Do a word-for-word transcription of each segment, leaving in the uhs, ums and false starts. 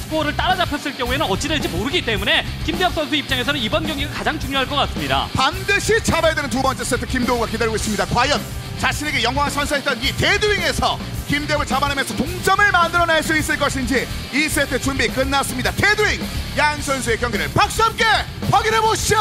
스코어를 따라잡혔을 경우에는 어찌 될지 모르기 때문에 김대엽 선수 입장에서는 이번 경기가 가장 중요할 것 같습니다. 반드시 잡아야 되는 두 번째 세트 김도우가 기다리고 있습니다. 과연 자신에게 영광을 선사했던 이 대두잉에서 김대엽을 잡아내면서 동점을 만들어낼 수 있을 것인지 이 세트 준비 끝났습니다. 대두잉 양 선수의 경기를 박수 함께 확인해 보시죠.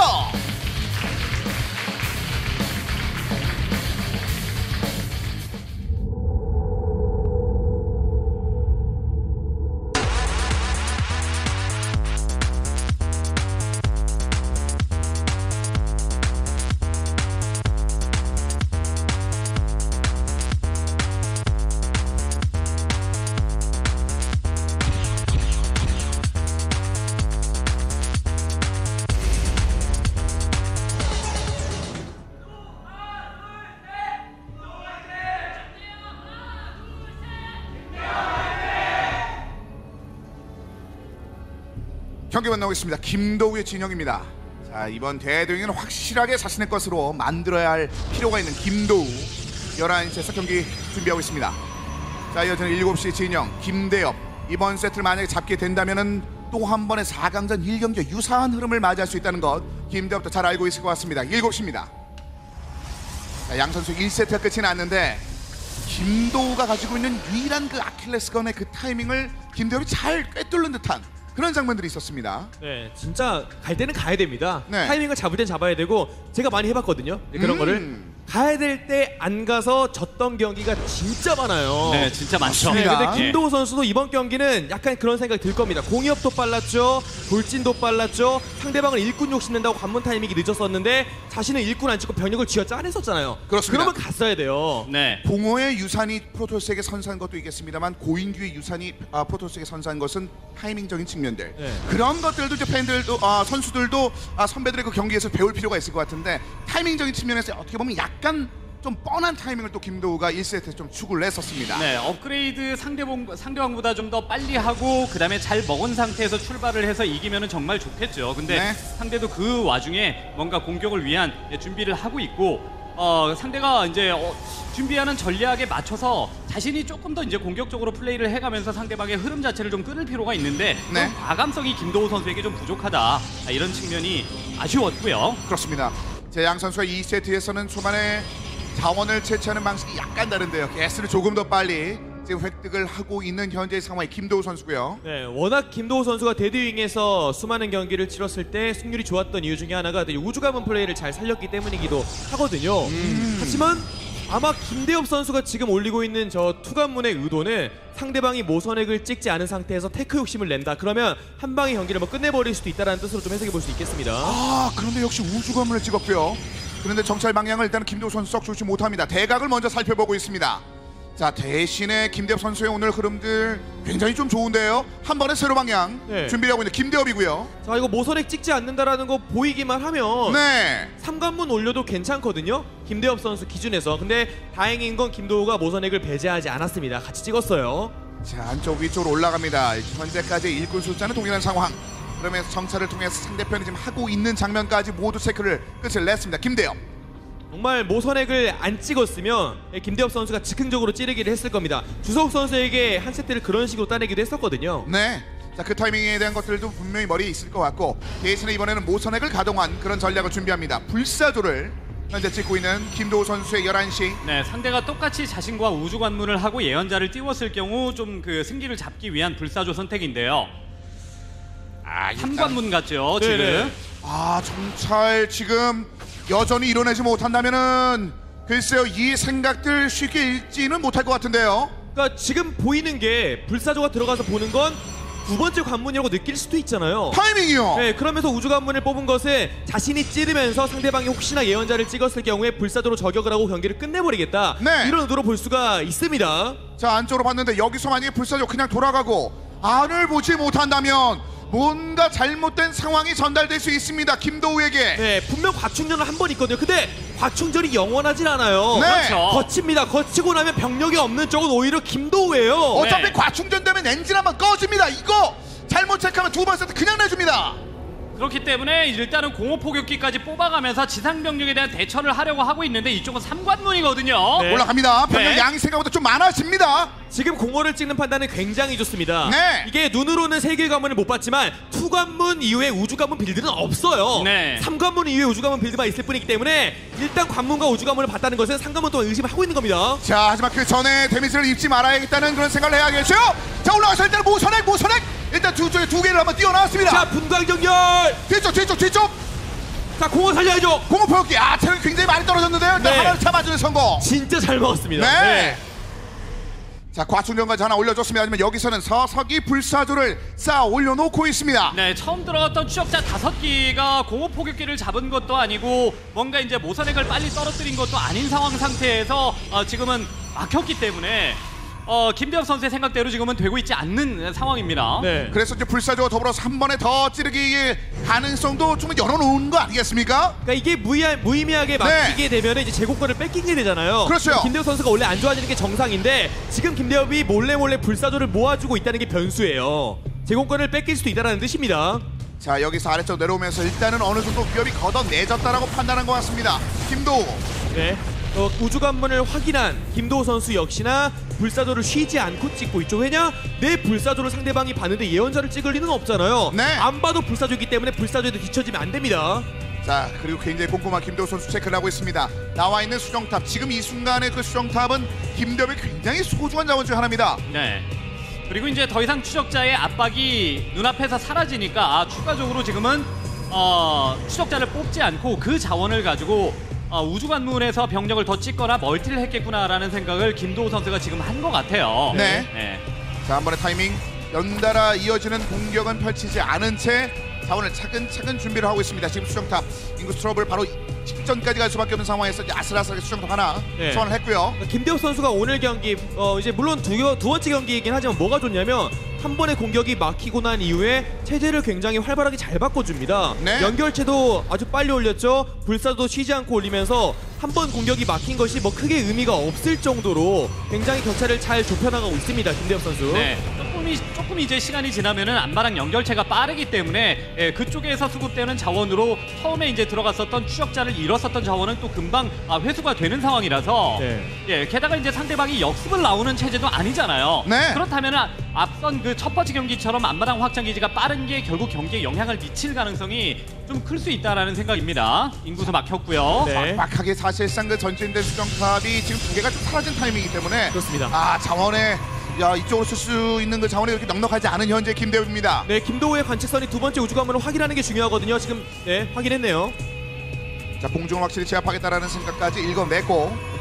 경기 만나고 있습니다. 김도우의 진영입니다. 자, 이번 대두잉은 확실하게 자신의 것으로 만들어야 할 필요가 있는 김도우. 열한 시에서 경기 준비하고 있습니다. 자, 여전히 일곱 시 진영 김대엽. 이번 세트를 만약에 잡게 된다면은 또 한 번의 사 강전 일 경기와 유사한 흐름을 맞이할 수 있다는 것 김대엽도 잘 알고 있을 것 같습니다. 일곱 시입니다. 자, 양 선수 일 세트가 끝이 났는데 김도우가 가지고 있는 유일한 그 아킬레스건의 그 타이밍을 김대엽이 잘 꿰뚫는 듯한 그런 장면들이 있었습니다. 네, 진짜 갈 때는 가야 됩니다. 네. 타이밍을 잡을 땐 잡아야 되고 제가 많이 해봤거든요. 그런 음. 거를 가야 될 때 안 가서 졌던 경기가 진짜 많아요. 네, 진짜 많죠. 네, 맞습니다. 근데 김도우 선수도 이번 경기는 약간 그런 생각이 들 겁니다. 공이업도 빨랐죠, 돌진도 빨랐죠. 상대방을 일꾼 욕심낸다고 관문 타이밍이 늦었었는데 자신은 일꾼 안 찍고 병력을 쥐어 짜냈었잖아요. 그렇습니다. 그러면 갔어야 돼요. 네. 공허의 유산이 프로토스에게 선사한 것도 있겠습니다만 고인규의 유산이 아, 프로토스에게 선사한 것은 타이밍적인 측면들. 네. 그런 것들도 이제 팬들도 아, 선수들도 아, 선배들의 그 경기에서 배울 필요가 있을 것 같은데 타이밍적인 측면에서 어떻게 보면 약간 좀 뻔한 타이밍을 또 김도우가 일 세트에 좀 추구를 했었습니다. 네, 업그레이드 상대방, 상대방보다 좀 더 빨리 하고 그 다음에 잘 먹은 상태에서 출발을 해서 이기면 정말 좋겠죠. 근데 네. 상대도 그 와중에 뭔가 공격을 위한 준비를 하고 있고 어, 상대가 이제 어, 준비하는 전략에 맞춰서 자신이 조금 더 이제 공격적으로 플레이를 해가면서 상대방의 흐름 자체를 좀 끊을 필요가 있는데 네. 과감성이 김도우 선수에게 좀 부족하다, 이런 측면이 아쉬웠고요. 그렇습니다. 제 양 선수가 이 세트에서는 초반에 자원을 채취하는 방식이 약간 다른데요. 개수를 조금 더 빨리 지금 획득을 하고 있는 현재의 상황의 김도우 선수고요. 네, 워낙 김도우 선수가 데드윙에서 수많은 경기를 치렀을 때 승률이 좋았던 이유 중에 하나가 우주가문 플레이를 잘 살렸기 때문이기도 하거든요. 음. 하지만 아마 김대엽 선수가 지금 올리고 있는 저 투관문의 의도는 상대방이 모선액을 찍지 않은 상태에서 테크 욕심을 낸다. 그러면 한 방의 경기를 뭐 끝내버릴 수도 있다는 뜻으로 좀 해석해 볼 수 있겠습니다. 아, 그런데 역시 우주관문을 찍었고요. 그런데 정찰 방향을 일단 김도우 선수 썩 좋지 못합니다. 대각을 먼저 살펴보고 있습니다. 자, 대신에 김대엽 선수의 오늘 흐름들 굉장히 좀 좋은데요. 한 번에 세로 방향 네. 준비를 하고 있는 김대엽이고요. 자, 이거 모선액 찍지 않는다라는 거 보이기만 하면 네. 삼관문 올려도 괜찮거든요. 김대엽 선수 기준에서. 근데 다행인 건 김도우가 모선액을 배제하지 않았습니다. 같이 찍었어요. 자, 안쪽 위쪽으로 올라갑니다. 현재까지 일꾼 숫자는 동일한 상황. 그러면서 정찰을 통해서 상대편이 지금 하고 있는 장면까지 모두 체크를 끝을 냈습니다. 김대엽. 정말 모선액을 안 찍었으면 김대엽 선수가 즉흥적으로 찌르기를 했을 겁니다. 주석 선수에게 한 세트를 그런 식으로 따내기도 했었거든요. 네. 자, 그 타이밍에 대한 것들도 분명히 머리에 있을 것 같고 대신에 이번에는 모선액을 가동한 그런 전략을 준비합니다. 불사조를 현재 찍고 있는 김도우 선수의 열한 시. 네, 상대가 똑같이 자신과 우주관문을 하고 예언자를 띄웠을 경우 좀 그 승기를 잡기 위한 불사조 선택인데요. 아, 삼관문 같죠, 네네. 지금. 아, 정찰 지금 여전히 이뤄내지 못한다면은 글쎄요, 이 생각들 쉽게 읽지는 못할 것 같은데요. 그러니까 지금 보이는 게 불사조가 들어가서 보는 건 두 번째 관문이라고 느낄 수도 있잖아요. 타이밍이요. 네, 그러면서 우주관문을 뽑은 것은 자신이 찌르면서 상대방이 혹시나 예언자를 찍었을 경우에 불사조로 저격을 하고 경기를 끝내버리겠다. 네. 이런 의도로 볼 수가 있습니다. 자, 안쪽으로 봤는데 여기서 만약에 불사조 그냥 돌아가고 안을 보지 못한다면 뭔가 잘못된 상황이 전달될 수 있습니다. 김도우에게. 네, 분명 과충전은 한 번 있거든요. 근데 과충전이 영원하진 않아요. 네. 그렇죠. 거칩니다. 거치고 나면 병력이 없는 쪽은 오히려 김도우예요. 어차피 네. 과충전되면 엔진 한번 꺼집니다. 이거 잘못 체크하면 두 번 세트 그냥 내줍니다. 그렇기 때문에 일단은 공업포격기까지 뽑아가면서 지상병력에 대한 대처를 하려고 하고 있는데 이쪽은 삼관문이거든요. 네. 올라갑니다. 병력 네. 양이 생각보다 좀 많아집니다. 지금 공허를 찍는 판단은 굉장히 좋습니다. 네. 이게 눈으로는 세 개 관문을 못 봤지만 투관문 이후에 우주관문 빌드는 없어요. 네. 삼관문 이후에 우주관문 빌드만 있을 뿐이기 때문에 일단 관문과 우주관문을 봤다는 것은 삼관문 동안 의심을 하고 있는 겁니다. 자, 하지만 그 전에 데미지를 입지 말아야겠다는 그런 생각을 해야겠죠. 자, 올라가서 일단 모선액 모선액 일단 두 쪽에 두 개를 한번 띄워놨습니다. 자, 분광정렬! 뒤쪽 뒤쪽 뒤쪽 자, 공허 살려야죠! 공업포격기 아 체력이 굉장히 많이 떨어졌는데요. 일단 네. 하나를 잡아주는 성공. 진짜 잘 먹었습니다. 네. 자, 과충전까지 하나 올려줬습니다. 하지만 여기서는 서석이 불사조를 쌓아 올려놓고 있습니다. 네, 처음 들어갔던 추적자 다섯 기가 공업포격기를 잡은 것도 아니고 뭔가 이제 모선액을 빨리 떨어뜨린 것도 아닌 상황 상태에서 어, 지금은 막혔기 때문에 어, 김대엽 선수의 생각대로 지금은 되고 있지 않는 상황입니다. 네. 그래서 이제 불사조와 더불어서 한 번에 더 찌르기의 가능성도 좀 열어놓은 거 아니겠습니까? 그러니까 이게 무의하, 무의미하게 막히게 되면 이제 제공권을 뺏기게 되잖아요. 그렇죠. 김대엽 선수가 원래 안 좋아지는 게 정상인데 지금 김대엽이 몰래 몰래 불사조를 모아주고 있다는 게 변수예요. 제공권을 뺏길 수도 있다는 뜻입니다. 자, 여기서 아래쪽 내려오면서 일단은 어느 정도 위협이 걷어내졌다라고 판단한 것 같습니다. 김도우. 네. 어, 우주관문을 확인한 김도우 선수 역시나 불사조를 쉬지 않고 찍고 있죠. 왜냐? 내 불사조를 상대방이 봤는데 예언자를 찍을 리는 없잖아요. 네. 안 봐도 불사조이기 때문에 불사조에도 뒤처지면 안 됩니다. 자, 그리고 굉장히 꼼꼼한 김도우 선수 체크를 하고 있습니다. 나와 있는 수정탑, 지금 이 순간의 그 수정탑은 김대엽의 굉장히 소중한 자원 중 하나입니다. 네. 그리고 이제 더 이상 추적자의 압박이 눈앞에서 사라지니까 아, 추가적으로 지금은 어, 추적자를 뽑지 않고 그 자원을 가지고 어, 우주관문에서 병력을 더 찍거나 멀티를 했겠구나라는 생각을 김도우 선수가 지금 한 것 같아요. 네. 네. 자, 한 번의 타이밍 연달아 이어지는 공격은 펼치지 않은 채 자원을 차근차근 준비를 하고 있습니다. 지금 수정탑 인구수 트러블 바로 직전까지 갈 수밖에 없는 상황에서 이제 아슬아슬하게 수정탑 하나 네. 소환을 했고요. 김대엽 선수가 오늘 경기 어 이제 물론 두, 두 번째 경기이긴 하지만 뭐가 좋냐면 한 번의 공격이 막히고 난 이후에 체제를 굉장히 활발하게 잘 바꿔줍니다. 네. 연결체도 아주 빨리 올렸죠. 불사도 쉬지 않고 올리면서 한 번 공격이 막힌 것이 뭐 크게 의미가 없을 정도로 굉장히 격차를 잘 좁혀나가고 있습니다. 김대엽 선수. 네, 조금, 조금 이제 시간이 지나면은 안마랑 연결체가 빠르기 때문에 예, 그쪽에서 수급되는 자원으로 처음에 이제 들어갔었던 추적자를 잃었었던 자원은 또 금방 아, 회수가 되는 상황이라서 네. 예, 게다가 이제 상대방이 역습을 나오는 체제도 아니잖아요. 네. 그렇다면 앞선 그 첫 번째 경기처럼 안마랑 확장 기지가 빠른 게 결국 경기에 영향을 미칠 가능성이 좀 클 수 있다라는 생각입니다. 인구수 막혔고요. 네. 막하게 사실상 그 전진된 수정탑이 지금 두 개가 좀 사라진 타이밍이기 때문에 그렇습니다. 아, 자원에 야 이쪽으로 쓸 수 있는 그 자원이 이렇게 넉넉하지 않은 현재 김대엽입니다. 네, 김도우의 관측선이 두 번째 우주관문을 확인하는 게 중요하거든요. 지금 네, 확인했네요. 자, 공중을 확실히 제압하겠다라는 생각까지 읽어냈고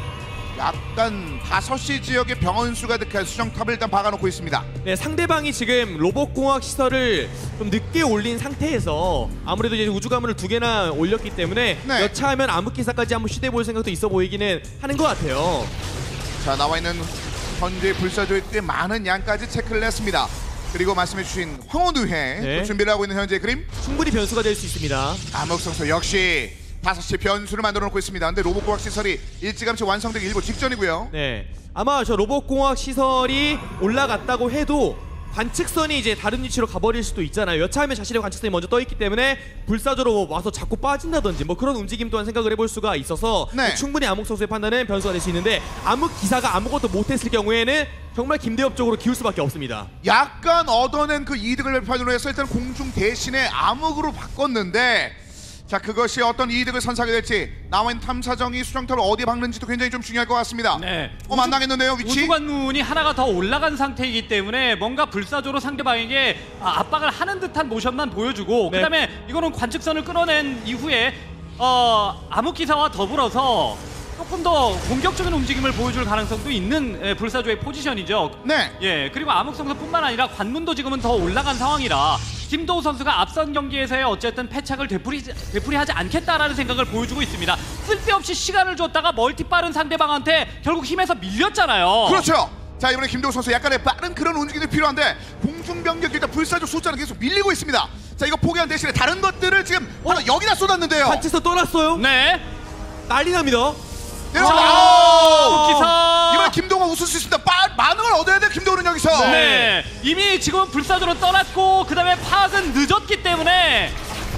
약간 다섯 시 지역의 병원수 가득한 수정탑을 일단 박아놓고 있습니다. 네, 상대방이 지금 로봇공학 시설을 좀 늦게 올린 상태에서 아무래도 이제 우주가문을 두 개나 올렸기 때문에 네. 여차하면 암흑기사까지 한번 시도해볼 생각도 있어 보이기는 하는 것 같아요. 자, 나와 있는 현재 불사조의 꽤 많은 양까지 체크를 했습니다. 그리고 말씀해주신 황혼의회 네. 준비를 하고 있는 현재 그림 충분히 변수가 될 수 있습니다. 암흑 선수 역시 다섯 시 변수를 만들어 놓고 있습니다. 근데 로봇공학 시설이 일찌감치 완성되기 일보 직전이고요. 네, 아마 저 로봇공학 시설이 올라갔다고 해도 관측선이 이제 다른 위치로 가버릴 수도 있잖아요. 여차하면 자신의 관측선이 먼저 떠있기 때문에 불사조로 와서 자꾸 빠진다든지 뭐 그런 움직임 또한 생각을 해볼 수가 있어서 네. 충분히 암흑 선수의 판단은 변수가 될 수 있는데 암흑 기사가 아무것도 못했을 경우에는 정말 김대엽 쪽으로 기울 수밖에 없습니다. 약간 얻어낸 그 이득을 발견을 해서 일단 공중 대신에 암흑으로 바꿨는데 자, 그것이 어떤 이득을 선사하게 될지 나와 있는 탐사정이 수정탑을 어디에 박는지도 굉장히 좀 중요할 것 같습니다. 네. 어, 만나겠는데요, 위치? 우주관문이 하나가 더 올라간 상태이기 때문에 뭔가 불사조로 상대방에게 아, 압박을 하는 듯한 모션만 보여주고 네. 그다음에 이거는 관측선을 끌어낸 이후에 어, 암흑기사와 더불어서 조금 더 공격적인 움직임을 보여줄 가능성도 있는 예, 불사조의 포지션이죠. 네. 예, 그리고 암흑성소뿐만 아니라 관문도 지금은 더 올라간 상황이라 김도우 선수가 앞선 경기에서의 어쨌든 패착을 되풀이, 되풀이하지 않겠다라는 생각을 보여주고 있습니다. 쓸데없이 시간을 줬다가 멀티 빠른 상대방한테 결국 힘에서 밀렸잖아요. 그렇죠. 자, 이번에 김도우 선수 약간의 빠른 그런 움직임이 필요한데 공중병력 일단 불사조 숫자는 계속 밀리고 있습니다. 자, 이거 포기한 대신에 다른 것들을 지금 바로 여기다 쏟았는데요. 관측선 떠났어요. 네. 난리 납니다. 내려서 아, 기사. 이번에 김도우가 웃을 수 있습니다. 빠, 많은 걸 얻어야 돼, 김도우는 여기서. 네. 이미 지금 불사조로 떠났고 그 다음에 파악은 늦었기 때문에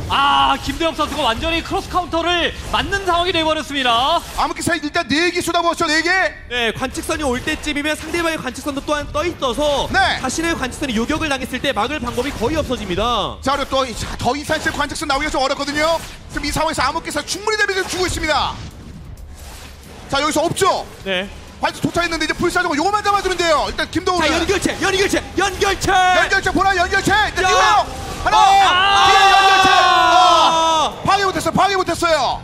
아, 김대엽 선수가 완전히 크로스 카운터를 맞는 상황이 되어버렸습니다. 암흑기사 일단 네 개 쏟아부었죠. 네 개. 네, 관측선이 올 때쯤이면 상대방의 관측선도 또한 떠 있어서 네. 자신의 관측선이 요격을 당했을 때 막을 방법이 거의 없어집니다. 자, 그리고 또 더 이상 이제 관측선 나오기가 좀 어렵거든요. 지금 이 상황에서 암흑기사 충분히 데미지를 주고 있습니다. 자, 여기서 없죠. 네. 관측 도착했는데 이제 불사조가 요거만 잡아주면 돼요. 일단 김도우. 자, 연결체, 연결체, 연결체. 연결체 보나 연결체. 일단 야. 이거 하나. 아. 뒤에 연결체. 아. 어. 방해 못했어. 방해 못했어요.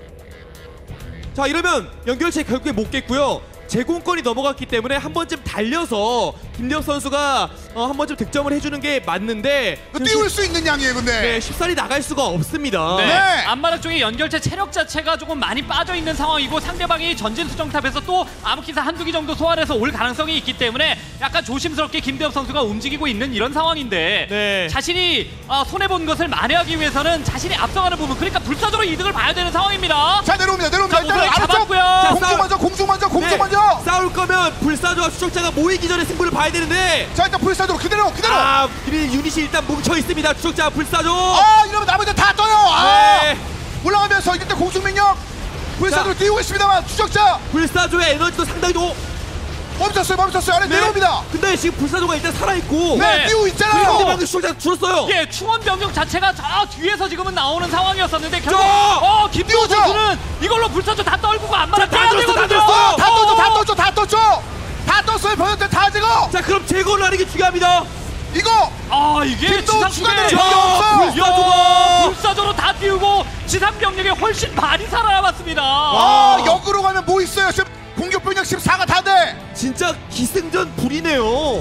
자, 이러면 연결체 결국에 못 깼고요. 제공권이 넘어갔기 때문에 한 번쯤 달려서 김대엽 선수가 어, 한 번쯤 득점을 해주는 게 맞는데 이거 띄울 수 있는 양이에요, 근데. 네, 쉽사리 나갈 수가 없습니다. 네. 네. 앞마당 쪽에 연결체 체력 자체가 조금 많이 빠져 있는 상황이고 상대방이 전진 수정탑에서 또 암흑기사 한두 기 정도 소환해서 올 가능성이 있기 때문에 약간 조심스럽게 김대엽 선수가 움직이고 있는 이런 상황인데 네. 자신이 아, 손해본 것을 만회하기 위해서는 자신이 앞서가는 부분 그러니까 불사조로 이득을 봐야 되는 상황입니다. 자, 내려옵니다. 내려옵니다. 자, 일단 우선은 아래쪽. 잡았고요. 자, 공중 싸움. 먼저, 공중 먼저, 공중 네, 먼저. 싸울 거면 불사조와 추적자가 모이기 전에 승부를 봐야 되는데 자, 일단 불사조로 그대로, 그대로. 아, 아, 이 유닛이 일단 뭉쳐 있습니다. 추적자 불사조. 이러면 나머지 다 떠요. 아. 네. 올라가면서 일단 공중 명령. 불사조로 자. 띄우고 있습니다만 추적자 불사조의 에너지도 상당히 높. 멈췄어요, 멈췄어요. 아래 내려옵니다. 근데 지금 불사조가 일단 살아있고 네, 네. 띄우고 있잖아요. 상대방의 추적자가 줄었어요. 예, 충원 병력 자체가 저 뒤에서 지금은 나오는 상황이었었는데 결국 자, 어 김대호 띄우죠. 선수는 이걸로 불사조 다 떨구고 안마랑 자, 다 깨야 줬어, 다 되거든요. 줬어. 다 떴죠, 다 어, 떴죠, 다 떴죠. 다 떴어요. 변현태 다 찍어. 자, 그럼 제거를 하는 게 중요합니다. 이거 아 이게 김도우 지상 추가되는 쪽에 병력 없어요. 불사조가 불사조로 다 띄우고 지상 병력이 훨씬 많이 살아남았습니다. 아, 역으로 가면 뭐 있어요? 지금 공격 병력 십사가 다 돼. 진짜 기승전 불이네요.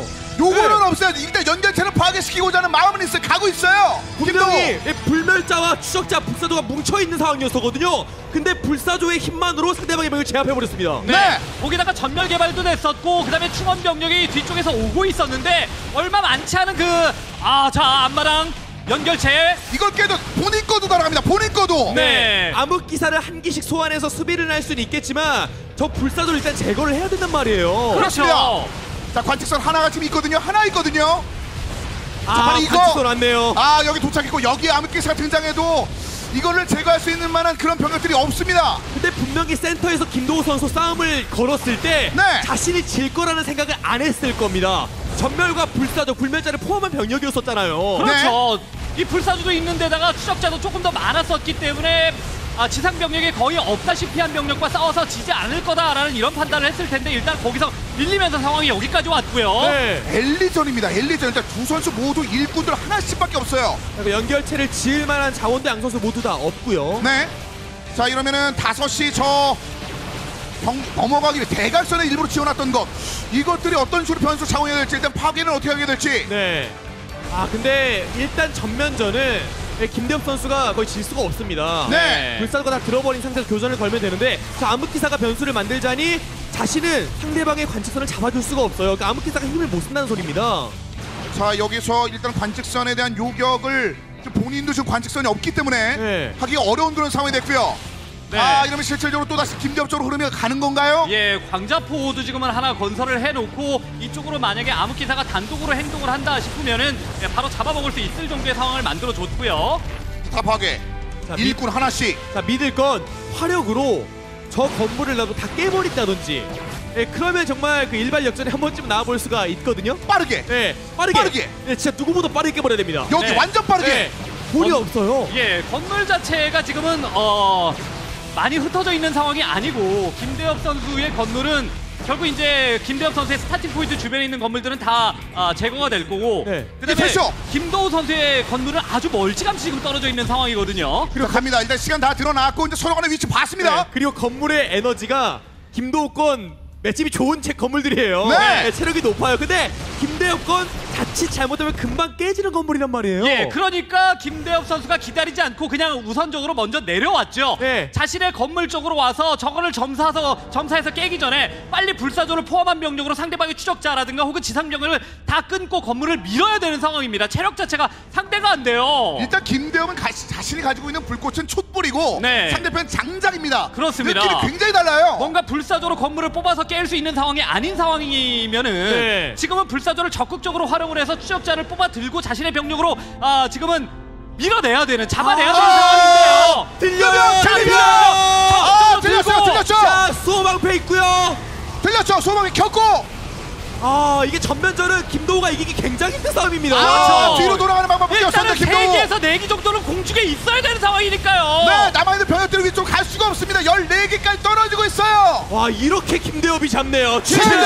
요거는 네. 없어요. 일단 연결체를 파괴시키고자 하는 마음은 있어요. 가고 있어요. 분명히 김도우. 불멸자와 추적자 불사조가 뭉쳐있는 상황이었거든요. 근데 불사조의 힘만으로 상대방의 병을 제압해버렸습니다. 네. 네. 거기다가 전멸 개발도 됐었고 그다음에 충원 병력이 뒤쪽에서 오고 있었는데 얼마 많지 않은 그 아 자 앞마당 연결체 이걸 깨도 본인 거도 날아갑니다. 본인 거도. 네. 암흑기사를 한 기씩 소환해서 수비를 할 수는 있겠지만 저 불사조를 일단 제거를 해야 된단 말이에요. 그렇습니다. 자, 관측선 하나가 지금 있거든요. 하나 있거든요. 아, 바로 이거. 관측선 왔네요. 아, 여기 도착했고 여기에 암흑기사가 등장해도 이거를 제거할 수 있는 만한 그런 병력들이 없습니다. 근데 분명히 센터에서 김도우 선수 싸움을 걸었을 때 네. 자신이 질 거라는 생각을 안 했을 겁니다. 전멸과 불사조, 불멸자를 포함한 병력이었었잖아요. 그렇죠. 이 불사조도 있는 데다가 추적자도 조금 더 많았었기 때문에 아, 지상 병력이 거의 없다시피 한 병력과 싸워서 지지 않을 거다라는 이런 판단을 했을 텐데 일단 거기서 밀리면서 상황이 여기까지 왔고요. 네. 엘리전입니다. 엘리전. 일단 두 선수 모두 일꾼들 하나씩밖에 없어요. 그러니까 연결체를 지을 만한 자원도 양 선수 모두 다 없고요. 네. 자, 이러면은 다섯 시 저 경, 넘어가기 위해 대각선에 일부러 지어놨던 것 이것들이 어떤 식으로 변수 작용해야 될지 일단 파괴는 어떻게 하게 될지. 네. 아, 근데 일단 전면전은 김대엽 선수가 거의 질 수가 없습니다. 네. 불사조가 다 들어버린 상태에서 교전을 걸면 되는데 자, 암흑기사가 변수를 만들자니 자신은 상대방의 관측선을 잡아줄 수가 없어요. 그러니까 암흑기사가 힘을 못 쓴다는 소리입니다. 자, 여기서 일단 관측선에 대한 요격을 지금 본인도 지금 관측선이 없기 때문에 네. 하기가 어려운 그런 상황이 됐고요. 네. 아, 이러면 실질적으로 또다시 김대엽 쪽으로 흐름이 가는 건가요? 예, 광자포도 지금은 하나 건설을 해놓고 이쪽으로 만약에 암흑기사가 단독으로 행동을 한다 싶으면은 예, 바로 잡아먹을 수 있을 정도의 상황을 만들어줬고요. 다 파괴. 자, 일꾼 하나씩. 자, 믿을 건 화력으로 저 건물을 나도 다 깨버린다든지. 예, 그러면 정말 그 일발 역전에 한 번쯤 나와볼 수가 있거든요. 빠르게. 네, 빠르게. 빠르게. 네, 진짜 누구보다 빠르게 깨버려야 됩니다. 여기 네. 완전 빠르게. 네, 볼이 건- 없어요. 예, 건물 자체가 지금은 어 많이 흩어져 있는 상황이 아니고 김대엽 선수의 건물은 결국 이제 김대엽 선수의 스타팅 포인트 주변에 있는 건물들은 다 아, 제거가 될 거고 네. 그다음에 패쇼! 김도우 선수의 건물은 아주 멀찌감치 지금 떨어져 있는 상황이거든요. 그리고 갑니다. 일단 시간 다 드러났고 이제 서로 간의 위치 봤습니다. 네, 그리고 건물의 에너지가 김도우 건 맷집이 좋은 책 건물들이에요. 네. 체력이 높아요. 근데 김대엽 건 자칫 잘못하면 금방 깨지는 건물이란 말이에요. 예, 그러니까 김대엽 선수가 기다리지 않고 그냥 우선적으로 먼저 내려왔죠. 네. 자신의 건물 쪽으로 와서 저거를 점사서 점사해서 깨기 전에 빨리 불사조를 포함한 병력으로 상대방의 추적자라든가 혹은 지상 병력을 다 끊고 건물을 밀어야 되는 상황입니다. 체력 자체가 상대가 안 돼요. 일단 김대엽은 가, 자신이 가지고 있는 불꽃은 촛불이고 네. 상대편 장작입니다. 그렇습니다. 느낌이 굉장히 달라요. 뭔가 불사조로 건물을 뽑아서 깰 수 있는 상황이 아닌 상황이면은 네. 지금은 불사조를 적극적으로 활용을 해서 추적자를 뽑아 들고 자신의 병력으로 아 지금은 밀어내야 되는, 잡아내야 아, 되는 상황인데요. 들려요! 들려요! 아, 아, 들렸어요, 들렸죠? 자, 수호방패 있고요. 들렸죠? 소방이 켰고 아, 이게 전면전은 김도우가 이기기 굉장히 힘든 싸움입니다. 아, 그렇죠. 뒤로 돌아가는 방법밖에 일단은 없었는데 세 김도우. 개에서 네 개 정도는 공중에 있어야 되는 상황이니까요. 네, 남아있는 병력들 위쪽 갈 수가 없습니다. 열네 개까지 떨어지고 있어요. 와, 이렇게 김대엽이 잡네요.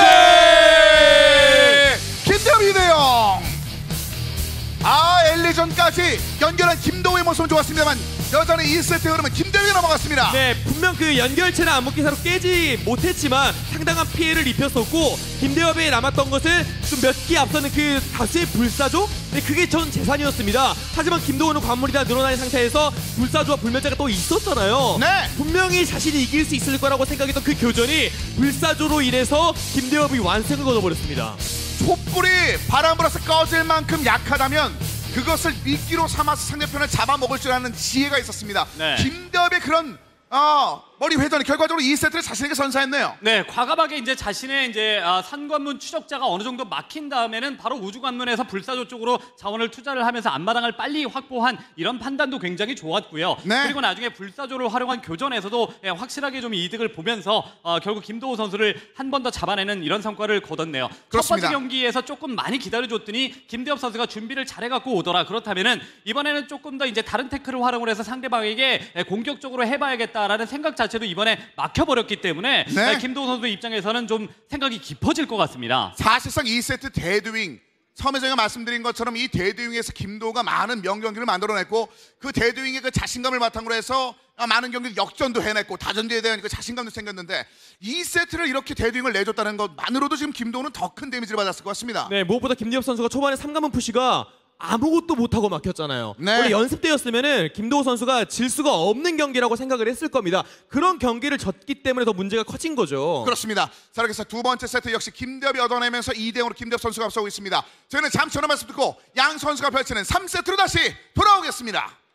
최대 김대엽 이대영. 아, 엘리전까지 연결한 김도우의 모습은 좋았습니다만 여전히 이 세트 흐름은 김대엽이 넘어갔습니다. 네, 분명 그 연결체나 암흑기사로 깨지 못했지만 상당한 피해를 입혔었고 김대엽에 남았던 것은 좀 몇 기 앞서는 그 다수의 불사조? 네, 그게 전 재산이었습니다. 하지만 김도우는 관물이 다 늘어난 상태에서 불사조와 불멸자가 또 있었잖아요. 네. 분명히 자신이 이길 수 있을 거라고 생각했던 그 교전이 불사조로 인해서 김대엽이 완승을 거둬버렸습니다. 촛불이 바람 불어서 꺼질 만큼 약하다면 그것을 미끼로 삼아서 상대편을 잡아먹을 줄 아는 지혜가 있었습니다. 네. 김대엽의 그런 어, 머리 회전이 결과적으로 이 세트를 자신에게 선사했네요. 네, 과감하게 이제 자신의 이제 아, 산관문 추적자가 어느 정도 막힌 다음에는 바로 우주관문에서 불사조 쪽으로 자원을 투자를 하면서 앞마당을 빨리 확보한 이런 판단도 굉장히 좋았고요. 네. 그리고 나중에 불사조를 활용한 교전에서도 예, 확실하게 좀 이득을 보면서 어, 결국 김도우 선수를 한 번 더 잡아내는 이런 성과를 거뒀네요. 그렇습니다. 첫 번째 경기에서 조금 많이 기다려줬더니 김대엽 선수가 준비를 잘해갖고 오더라. 그렇다면은 이번에는 조금 더 이제 다른 태클을 활용을 해서 상대방에게 예, 공격적으로 해봐야겠다라는 생각 자체도 이번에 막혀버렸기 때문에 네. 예, 김도우 선수 입장에서는 좀 생각이 깊어질 것 같습니다. 사실상 이 세트 데드윙 처음에 저희가 말씀드린 것처럼 이 데드윙에서 김도우가 많은 명경기를 만들어냈고 그 데드윙의 그 자신감을 바탕으로 해서 많은 경기를 역전도 해냈고 다전제에 대한 그 자신감도 생겼는데 이 세트를 이렇게 데드윙을 내줬다는 것만으로도 지금 김도우는 더 큰 데미지를 받았을 것 같습니다. 네, 무엇보다 김대엽 선수가 초반에 삼가문 푸시가 아무것도 못하고 막혔잖아요. 네. 원래 연습 때였으면은 김도우 선수가 질 수가 없는 경기라고 생각을 했을 겁니다. 그런 경기를 졌기 때문에 더 문제가 커진 거죠. 그렇습니다. 자, 이렇게 해서 두 번째 세트 역시 김대엽이 얻어내면서 이 대 영으로 김대엽 선수가 앞서고 있습니다. 저희는 잠시 후 말씀 듣고 양 선수가 펼치는 삼 세트로 다시 돌아오겠습니다.